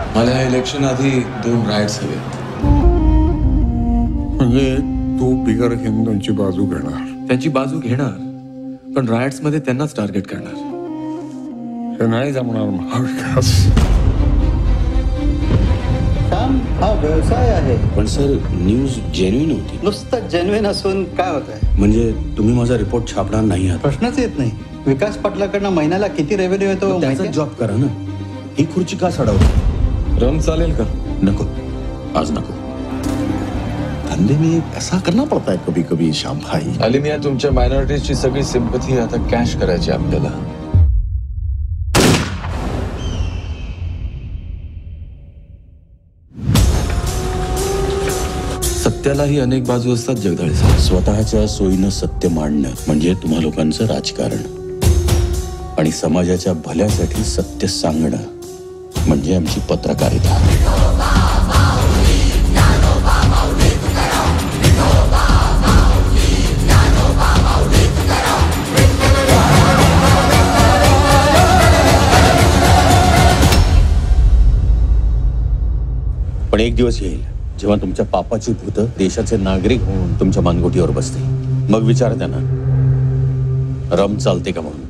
मला या इलेक्शन आधी 2 राईट्स हवे. म्हणजे तू बिगर हिंदूंची बाजू घेणार? त्यांची बाजू घेणार, पण रायट्स मध्ये त्यांनाच टार्गेट करणार. हे नाही जमणार महाविकास. काम हा व्यवसाय आहे. पण सर न्यूज जेन्युइन होती. नुसतं जेन्युइन असून काय होत आहे? म्हणजे तुम्ही माझा रिपोर्ट छापणार नाही आहात? प्रश्नच येत नाही. विकास पाटलाकडनं महिन्याला किती रेव्हेन्यू येतो त्याचा माहिती आहे? जॉब करा ना. ही खुर्ची का सडावली? रम चालेल का? नको, आज नको. धंधे में ऐसा करना पड़ता है कभी कभी श्याम भाई. अली मिया, तुमच्या मायनॉरिटीजची सगळी सिंपथी आता कॅश करायची आपल्याला. सत्यालाही अनेक बाजू असतात जगदाळे साहेब. स्वतःच्या सोयीनं सत्य मांडणं म्हणजे तुम्हा लोकांचं राजकारण, आणि समाजाच्या भल्यासाठी सत्य सांगणं म्हणजे आमची पत्रकारिता. पण एक दिवस येईल जेव्हा तुमच्या पापाची भूत देशाचे नागरिक होऊन तुमच्या मानगुटीवर बसतील. मग विचार त्यांना रम चालते का म्हणून.